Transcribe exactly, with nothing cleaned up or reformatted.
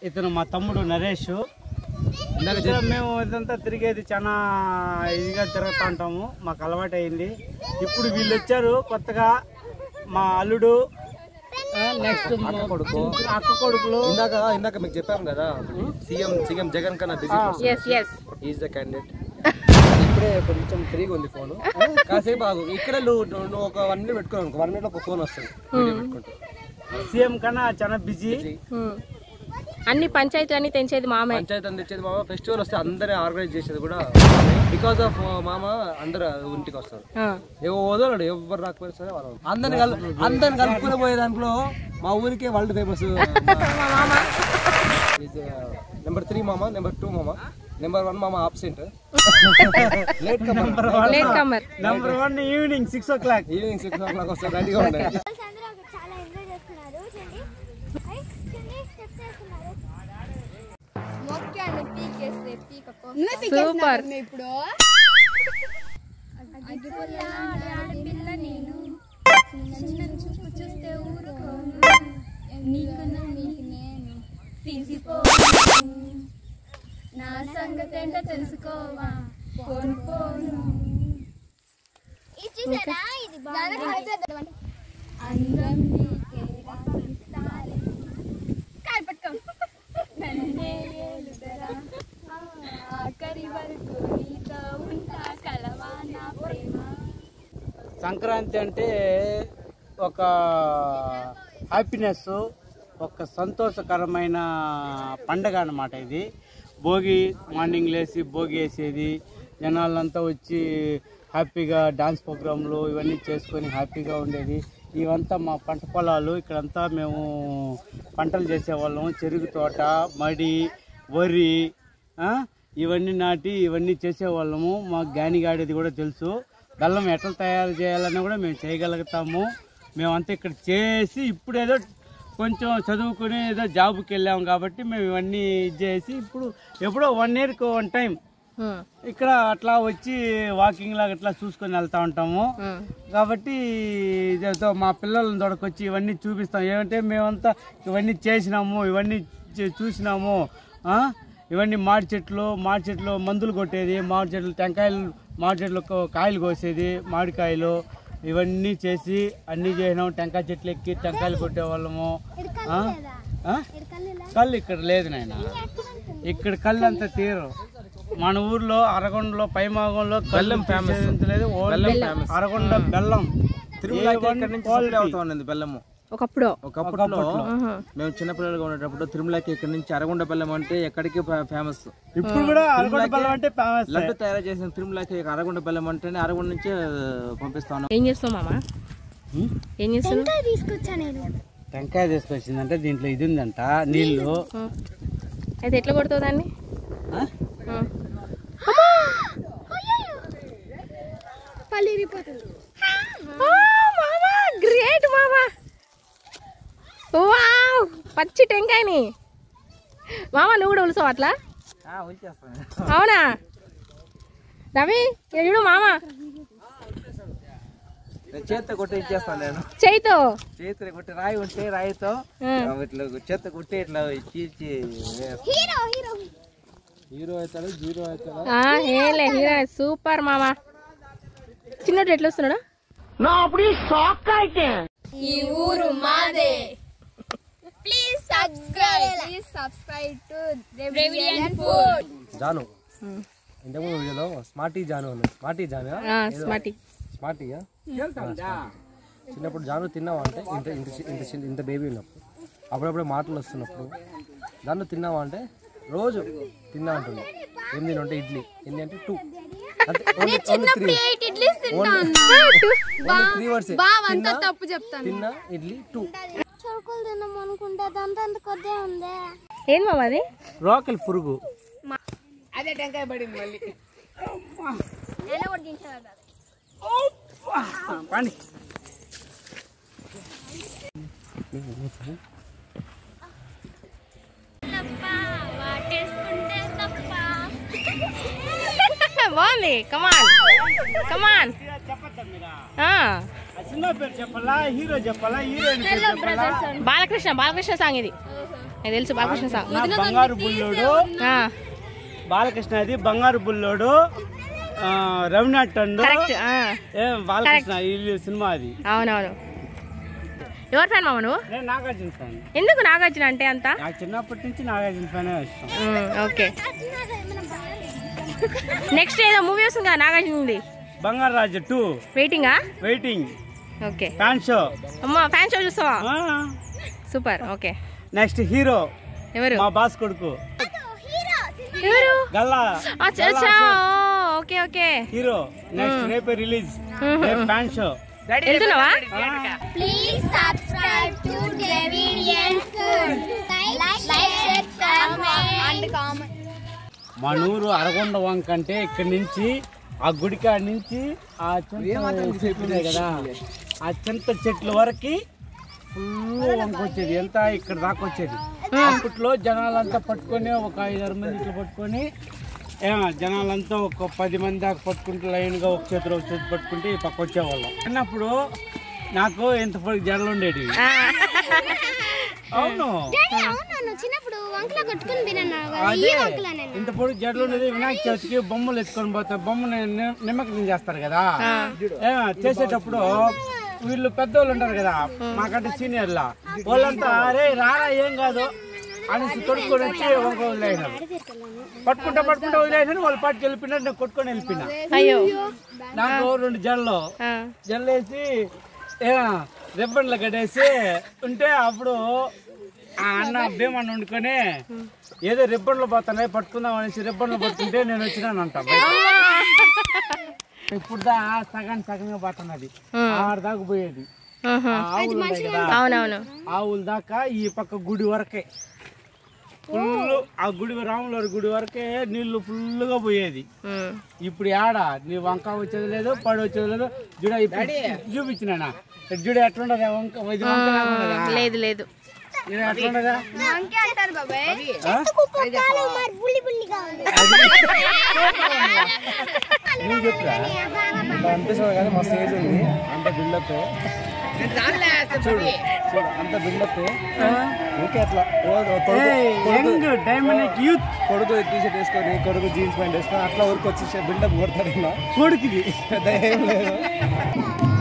ఇతను మా తమ్ముడు నరేష్. మేము ఇదంతా తిరిగేది చాలా ఇదిగా తిరుగుతూ ఉంటాము, మాకు అలవాటు అయింది. ఇప్పుడు వీళ్ళు వచ్చారు కొత్తగా, మా అల్లుడు, నెక్స్ట్ అక్క కొడుకు అక్క కొడుకులు. ఇందాక ఇందాక మీకు చెప్పాము కదా, సీఎం సీఎం జగన్ కన్నా బిజీ ఈజ్ ద క్యాండిడేట్. ఇప్పుడే కొంచెం ఫ్రీగా ఉంది ఫోన్, కాసేపు ఆగు. ఇక్కడ నువ్వు ఒక వన్ మినిట్ పెట్టుకోవాలి, వన్ మినిట్ లో ఒక ఫోన్ వస్తుంది పెట్టుకుంటే. సీఎం కన్నా చాలా బిజీ. అన్ని పంచాయతీ అన్ని తెంచేది మామ, పంచాయతీ అని తెచ్చేది మామ. ఫెస్టివల్ వస్తే అందరూ ఆర్గనైజ్ చేసేది కూడా బికాస్ ఆఫ్ మామ. అందరు ఇంటికి వస్తారు, ఏవో వదలడు, ఎవరు రాకపోయినా సరే వాళ్ళు అందరిని కలు అందరిని కలుపుకుని పోయే దాంట్లో మా ఊరికే వరల్డ్ ఫేమస్ నెంబర్ త్రీ మామ, నెంబర్ టూ మామ, నెంబర్ వన్ మామ absent, latecomer. Number one evening six o'clock evening six o'clock వస్తారు, రెడీగా ఉండాలి. సూపర్. ఇప్పుడు చూస్తే ఊరుకోను, నీకున్నా నీకు నేను తీసిపో, నా సంగతి ఏంటో తెలుసుకోవా, పోను పోను. అందం కాయపట్టుకో, నన్నే ఏలుదరా, ఆఖరి వరకు నీతో ఉంటా, కలవా నా ప్రేమ. సంక్రాంతి అంటే ఒక హ్యాపీనెస్, ఒక సంతోషకరమైన పండగ అన్నమాట. ఇది భోగి, మార్నింగ్ లేచి భోగి వేసేది, జనాలంతా వచ్చి హ్యాపీగా డాన్స్ ప్రోగ్రాంలు ఇవన్నీ చేసుకొని హ్యాపీగా ఉండేది. ఇవంతా మా పంట పొలాలు, ఇక్కడంతా మేము పంటలు చేసేవాళ్ళము. చెరుకు తోట, మడి, వరి ఇవన్నీ నాటి ఇవన్నీ చేసేవాళ్ళము. మాకు గానిగాడేది కూడా తెలుసు. బెల్లం ఎట్లా తయారు చేయాలని కూడా మేము చేయగలుగుతాము. మేమంతా ఇక్కడ చేసి ఇప్పుడు ఏదో కొంచెం చదువుకుని ఏదో జాబ్కి వెళ్ళాము కాబట్టి మేము ఇవన్నీ చేసి ఇప్పుడు ఎప్పుడో వన్ ఇయర్కి వన్ టైం ఇక్కడ అట్లా వచ్చి వాకింగ్ లాగా అట్లా చూసుకొని వెళ్తా ఉంటాము. కాబట్టి మా పిల్లలను తోడకొచ్చి ఇవన్నీ చూపిస్తాం. ఏమంటే మేమంతా ఇవన్నీ చేసినాము, ఇవన్నీ చూసినాము. ఇవన్నీ మాడి చెట్లు, మాడి చెట్లు మందులు కొట్టేది, మాడి చెట్లు టెంకాయలు, మాడి చెట్లు కాయలు కోసేది, మామిడికాయలు ఇవన్నీ చేసి అన్నీ చేసినాము. టెంకాయ చెట్లు ఎక్కి టెంకాయలు కొట్టేవాళ్ళము. కళ్ళు ఇక్కడ లేదు నాయన, ఇక్కడ కళ్ళు అంతా తీరు. మన ఊర్లో అరగొండలో పైమాగంలో బెల్లం ఫేమస్ లేదు, అరగొండ బెల్లం బెల్లము. ఒకప్పుడు ఒకప్పుడు మేము చిన్నపిల్లలుగా ఉండేటప్పుడు తిరుమలకి ఇక్కడ నుంచి అరగొండ బెల్లం అంటే ఎక్కడికి ఫేమస్. ఇప్పుడు కూడా అరగొండ బెల్లం అంటే ఫేమస్. లడ్డు తయారు చేసిన తిరుమలకి అరగొండ బెల్లం అంటేనే అరగొండ నుంచి పంపిస్తాను. ఏం చేస్తావు మామా? ఏం చేస్తావు? టెంకాయ తీసుకొచ్చిందంటే దీంట్లో ఇది ఉందంట, నీళ్లు. అయితే ఎట్లా కొడుతావు దాన్ని? గ్రేట్ మామా, వావ్ పచ్చి టెంకాయని. మామ నువ్వు కూడా ఉలుసావు అట్లా? అవునా రవి? ఎడు మామ చేత్తో కొట్టి ఇచ్చేస్తాను నేను. చేయితో చేతితో కొట్టి, రాయి ఉంటే రాయితో ఇట్లా చేత్తో కొట్టి ఇట్లా చీల్చి హీరో అవుతాడు, జీరో అవుతాడు. ఏలే హీరో సూపర్ మామా. చిన్నోడు ఎట్లా వస్తున్నాడు? ఈ ఊరు మాదే. Please subscribe please subscribe to బ్రెవిలియన్ ఫుడ్. జాను ఇంతకుముందు వీడియోలో స్మార్టీ జాను అన్న. స్మార్టీ జాను స్మార్టీ స్మార్టీయా? చిన్నప్పుడు జాను తిన్నావా అంటే ఇంత ఇంత ఇంత ఇంత బేబీ ఉన్నప్పుడు, అప్పుడప్పుడే మాటలు వస్తున్నప్పుడు జాను తిన్నావా అంటే రోజు తిన్నా ఉంటుంది. ఎన్ని అంటే ఇడ్లీ, ఎన్ని అంటే టూ, తిన్నా ఇడ్లీ టూ. ఏం మామ అది? రోకలి పురుగు. అదే టెంకాయ పడింది మళ్ళీ. బాగుంది. కమాన్ కమాన్. సినిమా పేరు చెప్పాలా, హీరో చెప్పాలా, హీరోయిన్? బాలకృష్ణ బాలకృష్ణ సాంగ్ ఇది. తెలుసు బాలకృష్ణ సాంగ్. నా బంగారు బుల్లోడు బాలకృష్ణ, అది బంగారు బుల్లోడు రవినాథ్ టండు ఏం బాలకృష్ణ ఈ సినిమా అది. అవునవును. ఎవరు ఫ్యాన్ మామ నువ్వు? నేను నాగార్జున ఫ్యాన్. ఎందుకు నాగార్జున అంటే అంత? నాకు చిన్నప్పటి నుంచి నాగార్జున ఫ్యానే ఇష్టం. ఓకే. నెక్స్ట్ ఏదో మూవీ వస్తుంది కదా నాగార్జున ఉంది, బంగారు రాజు టూ. వెయిటింగా? వెయిటింగ్. ఓకే. Fan show. అమ్మా ఫ్యాన్ షో చూస్తావా? సూపర్. ఓకే. నెక్స్ట్ హీరో ఎవరు? మా బాస్ కొడుకు ఎవరు? Galla. Okay okay. Hero next రేపే రిలీజ్. Fan show. వెళ్తున్నావా? Please subscribe to Davidian Food. Like, share, comment. మన ఊరు అరగొండ వంక అంటే ఇక్కడ నుంచి ఆ గుడికాడ నుంచి ఆ చింత చెట్లు ఉన్నాయి కదా, ఆ చింత చెట్ల వరకు ఫుల్ వంక వచ్చేది. ఎంత ఇక్కడ దాకా వచ్చేది. అప్పట్లో జనాలంతా పట్టుకొని ఒక ఐదారు మంది ఇట్లా పట్టుకొని జనాలంతా ఒక పది మంది దాకా పట్టుకుంటే లైన్గా ఒక చేతిలో ఒక చేతి పట్టుకుంటే ఈ పక్క వచ్చేవాళ్ళం. అన్నప్పుడు నాకు ఇంత పొడి జడలు ఉండేవి. అవును, అదే ఇంత పొడి జడలు ఉండేది. వినాయక చవితికి బొమ్మలు ఎత్తుకొని పోతారు, బొమ్మని నిమజ్జనం చేస్తారు కదా. చేసేటప్పుడు వీళ్ళు పెద్దోళ్ళు ఉంటారు కదా, మాకంటే సీనియర్లా, వాళ్ళంతా అరే రారా ఏం కాదు అనేసి కొట్టుకొని వచ్చి ఒక వదిలేసినారు. పట్టుకుంటా పట్టుకుంటా వదిలేసినారు. వాళ్ళు పాటికి వెళ్ళిపోయినారు, నేను కొట్టుకొని వెళ్ళిపోయినా. అయ్యో. నాకు రెండు జల్లు జల్లు వేసి రిబ్బన్లు కట్టేసి ఉంటే అప్పుడు ఆ అన్న భీమన్న వండుకొని ఏదో రిబ్బన్లు పోతున్నాయి పట్టుకుందాం అనేసి రిబ్బన్లు పట్టుకుంటే నేను వచ్చినానంట. ఇప్పుడు దా సగానికి సగంగా పోతున్నది. ఆరు దాకా పోయేది. ఆవులు ఉన్నాయి కదా, ఆవుల దాకా ఈ పక్క గుడి వరకే ఫుల్, ఆ గుడి రాములవారి గుడి వరకే నీళ్లు ఫుల్ గా పోయేది. ఇప్పుడు ఆడ నీ వంక వచ్చేది లేదు, పడి వచ్చేది లేదు. జుడ చూపించినా జుడ ఎట్లుండదా వంక? లేదు లేదు ఎట్లుండదా? నువ్వు చెప్పురా అనిపిస్తుంది కానీ మస్తు ఏజ్ ఉంది. అంత బిల్డప్ చూడు చూడు అంత బిల్డప్. ఓకే అట్లా కొడుకు టీ షర్ట్ వేసుకొని కొడుకు జీన్స్ ప్యాంట్ వేసుకొని అట్లా ఊరికి వచ్చి బిల్డప్ కొడతాడు. కొడుకుది పెద్ద ఏం లేదు.